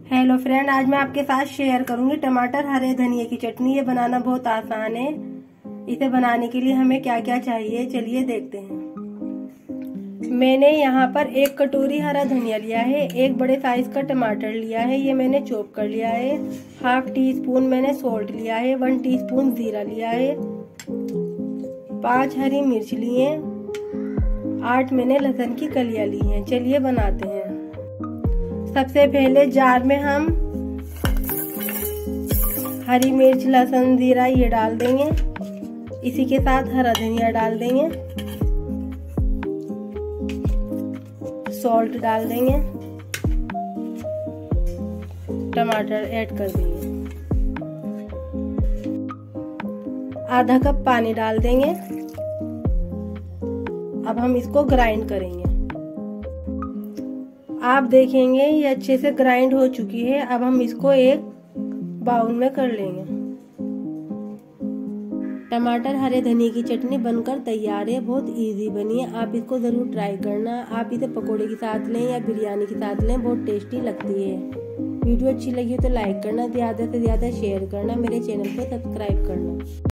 Hello friend, आज मैं आपके साथ शेयर करूंगी टमाटर हरे धनिया की चटनी। ये बनाना बहुत आसान है। इसे बनाने के लिए हमें क्या क्या चाहिए, चलिए देखते हैं। मैंने यहाँ पर 1 कटोरी हरा धनिया लिया है, 1 बड़े साइज का टमाटर लिया है, ये मैंने चॉप कर लिया है। 1/2 टीस्पून मैंने सॉल्ट लिया है, 1 टीस्पून जीरा लिया है, 5 हरी मिर्च लिए, 8 मैंने लहसुन की कलियां ली हैं। चलिए बनाते हैं। सबसे पहले जार में हम हरी मिर्च, लहसुन, जीरा ये डाल देंगे। इसी के साथ हरा धनिया डाल देंगे, सॉल्ट डाल देंगे, टमाटर ऐड कर देंगे, आधा कप पानी डाल देंगे। अब हम इसको ग्राइंड करेंगे। आप देखेंगे ये अच्छे से ग्राइंड हो चुकी है। अब हम इसको एक बाउल में कर लेंगे। टमाटर हरे धनिया की चटनी बनकर तैयार है। बहुत इजी बनी है, आप इसको जरूर ट्राई करना। आप इसे पकोड़े के साथ लें या बिरयानी के साथ लें, बहुत टेस्टी लगती है। वीडियो अच्छी लगी तो लाइक करना, ज्यादा से ज्यादा शेयर करना, मेरे चैनल को सब्सक्राइब करना।